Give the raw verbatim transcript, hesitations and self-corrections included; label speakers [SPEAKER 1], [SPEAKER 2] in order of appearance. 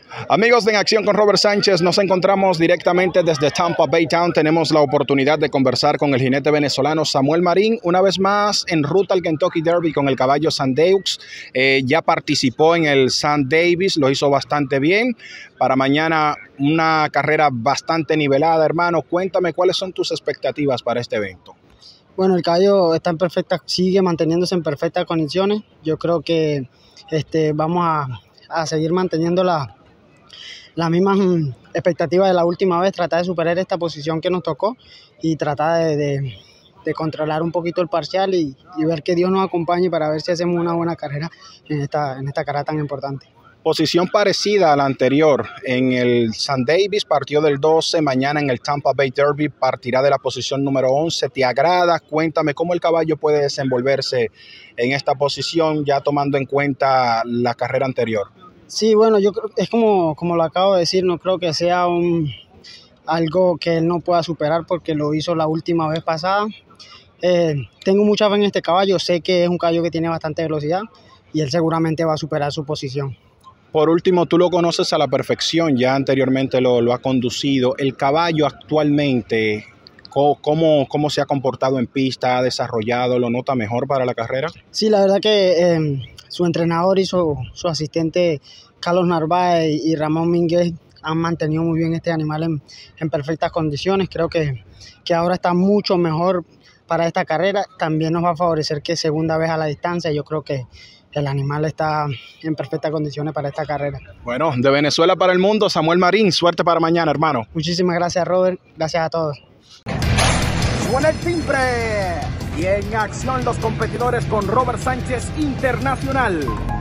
[SPEAKER 1] Amigos de En Acción con Robert Sánchez, nos encontramos directamente desde Tampa Bay Town. Tenemos la oportunidad de conversar con el jinete venezolano Samuel Marín, una vez más en ruta al Kentucky Derby con el caballo Sandeux. Eh, ya participó en el Sam Davis, lo hizo bastante bien. Para mañana una carrera bastante nivelada, hermano. Cuéntame cuáles son tus expectativas para este evento.
[SPEAKER 2] Bueno, el caballo está en perfecta, sigue manteniéndose en perfectas condiciones. Yo creo que este, vamos a, a seguir manteniendo la las mismas expectativas de la última vez, tratar de superar esta posición que nos tocó y tratar de, de, de controlar un poquito el parcial y, y ver que Dios nos acompañe para ver si hacemos una buena carrera en esta, en esta carrera tan importante.
[SPEAKER 1] Posición parecida a la anterior. En el Sam Davis partió del doce, mañana en el Tampa Bay Derby partirá de la posición número once. ¿Te agrada? Cuéntame cómo el caballo puede desenvolverse en esta posición ya tomando en cuenta la carrera anterior.
[SPEAKER 2] Sí, bueno, yo creo que es como, como lo acabo de decir, no creo que sea un, algo que él no pueda superar porque lo hizo la última vez pasada. Eh, tengo mucha fe en este caballo, sé que es un caballo que tiene bastante velocidad y él seguramente va a superar su posición.
[SPEAKER 1] Por último, tú lo conoces a la perfección, ya anteriormente lo, lo ha conducido. El caballo actualmente, ¿cómo, cómo se ha comportado en pista? ¿Ha desarrollado? ¿Lo nota mejor para la carrera?
[SPEAKER 2] Sí, la verdad que eh, su entrenador y su, su asistente Carlos Narváez y, y Ramón Mínguez han mantenido muy bien este animal en, en perfectas condiciones. Creo que, que ahora está mucho mejor para esta carrera. También nos va a favorecer que segunda vez a la distancia. Yo creo que el animal está en perfectas condiciones para esta carrera.
[SPEAKER 1] Bueno, de Venezuela para el mundo, Samuel Marín, suerte para mañana, hermano.
[SPEAKER 2] Muchísimas gracias, Robert. Gracias a todos.
[SPEAKER 3] Suena el timbre y en acción los competidores con Robert Sánchez Internacional.